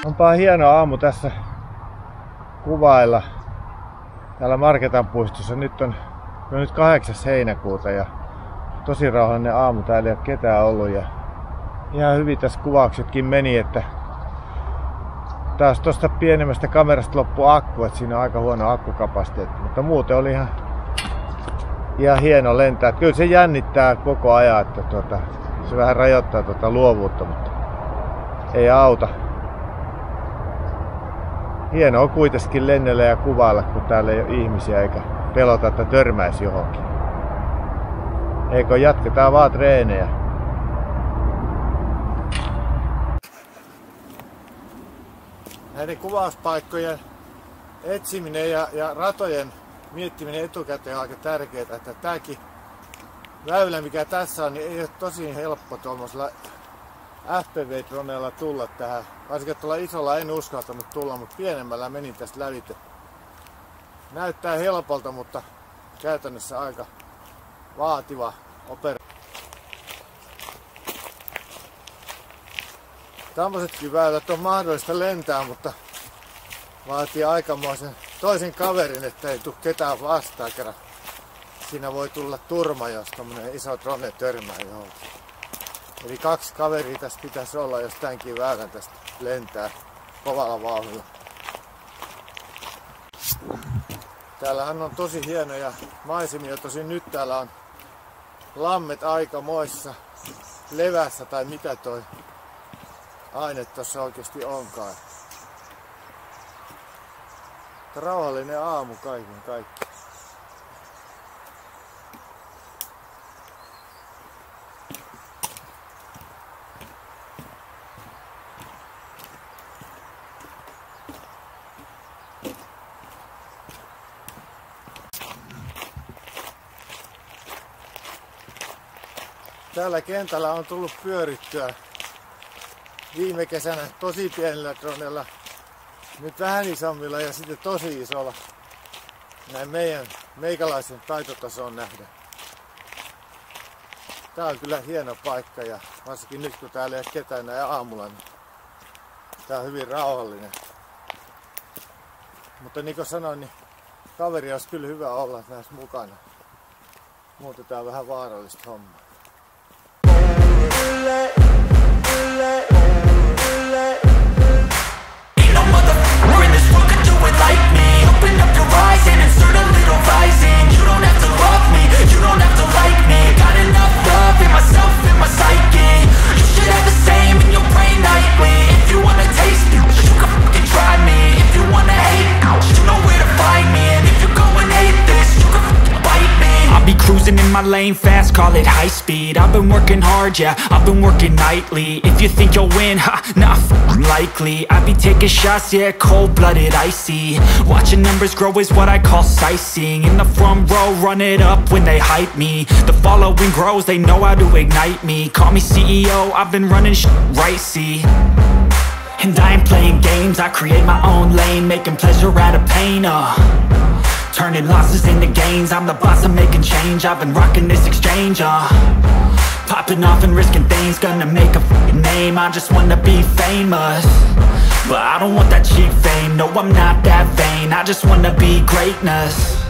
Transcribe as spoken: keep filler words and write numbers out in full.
Onpa hieno aamu tässä kuvailla täällä Marketan puistossa. Nyt on no nyt kahdeksas heinäkuuta ja tosi rauhallinen aamu. Täällä ei ole ketään ollut ja ihan hyvin tässä kuvauksetkin meni, että taas tosta pienemmästä kamerasta loppu akku, että siinä on aika huono akkukapasiteetti, mutta muuten oli ihan, ihan hieno lentää. Kyllä se jännittää koko ajan, että tuota, se vähän rajoittaa tuota luovuutta, mutta ei auta. Hienoa kuitenkin lennellä ja kuvailla, kun täällä ei ole ihmisiä eikä pelota, että törmäisi johonkin. Eikö jatketaan vaan treenejä. Näiden kuvauspaikkojen etsiminen ja, ja ratojen miettiminen etukäteen on aika tärkeää, että tämäkin väylä, mikä tässä on, niin ei ole tosi helppo tuollaisella F P V-droneella tulla tähän. Varsinkin tuolla isolla en uskaltanut tulla, mutta pienemmällä menin tästä lävite. Näyttää helpolta, mutta käytännössä aika vaativa operaatio. Tämmöisetkin väylät on mahdollista lentää, mutta vaatii aikamoisen toisen kaverin, että ei tule ketään vastaan, kerran siinä voi tulla turma, jos tämmönen iso drone törmää johonkin. Eli kaksi kaveria tässä pitäisi olla, jos tämänkin väylän tästä lentää kovalla vauhdilla. Täällähän on tosi hienoja maisemia, tosin nyt täällä on lammet aikamoissa levässä tai mitä toi aine tuossa oikeasti onkaan. Rauhallinen aamu kaiken kaikki. Täällä kentällä on tullut pyörittyä viime kesänä tosi pienellä dronella, nyt vähän isommilla ja sitten tosi isolla. Näin meidän meikäläisen taitotasoon nähden. Tää on kyllä hieno paikka ja varsinkin nyt kun täällä ei ole ketään näin aamulla, niin tää on hyvin rauhallinen. Mutta niin kuin sanoin, niin kaveri olisi kyllä hyvä olla näissä mukana. Muuten tää on vähän vaarallista hommaa. Cruising in my lane fast, call it high speed. I've been working hard, yeah, I've been working nightly. If you think you'll win, ha, not likely. I be taking shots, yeah, cold-blooded, icy. Watching numbers grow is what I call sightseeing. In the front row, run it up when they hype me. The following grows, they know how to ignite me. Call me C E O, I've been running sh right, see. And I ain't playing games, I create my own lane, making pleasure out of pain, uh turning losses into gains, I'm the boss, I'm making change. I've been rocking this exchange, uh popping off and risking things, gonna make a f***ing name. I just wanna be famous, but I don't want that cheap fame. No, I'm not that vain, I just wanna be greatness.